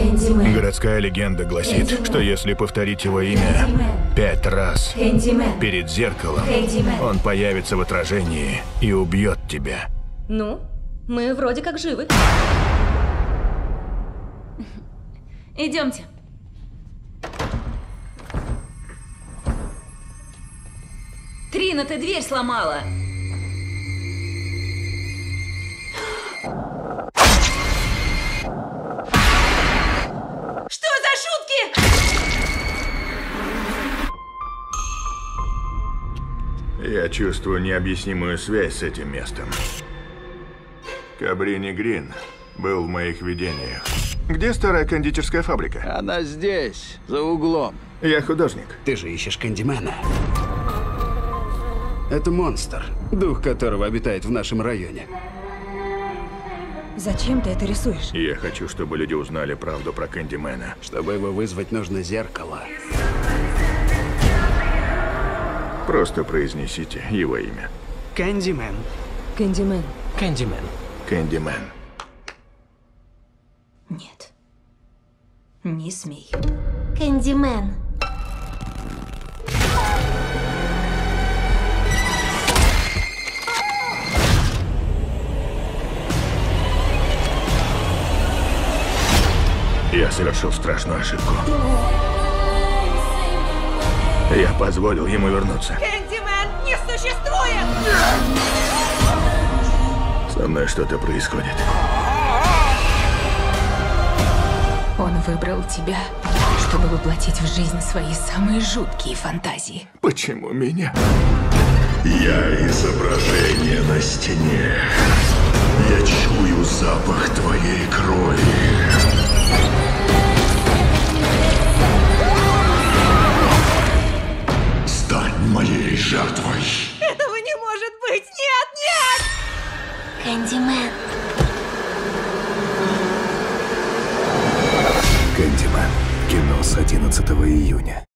Кэндимен. Городская легенда гласит, Кэндимен. что если повторить его имя Кэндимен. 5 раз Кэндимен. перед зеркалом, Кэндимен. он появится в отражении и убьет тебя. Ну, мы вроде как живы. Идемте. Трина, ты дверь сломала. Что за шутки? Я чувствую необъяснимую связь с этим местом. Кабрини Грин был в моих видениях. Где старая кондитерская фабрика? Она здесь, за углом. Я художник. Ты же ищешь Кэндимена. Это монстр, дух которого обитает в нашем районе. Зачем ты это рисуешь? Я хочу, чтобы люди узнали правду про Кэндимена. Чтобы его вызвать, нужно зеркало. Просто произнесите его имя. Кэндимен. Кэндимен. Кэндимен. Кэндимен. Нет. Не смей. Кэндимен. Я совершил страшную ошибку. Я позволил ему вернуться. Кэндимен не существует! Со мной что-то происходит. Он выбрал тебя, чтобы воплотить в жизнь свои самые жуткие фантазии. Почему меня? Я изображение на стене. Я чую запах твоей крови. Стань моей жертвой. Этого не может быть! Нет, нет! Кэндимен. Кэндимен. Кино с 11 июня.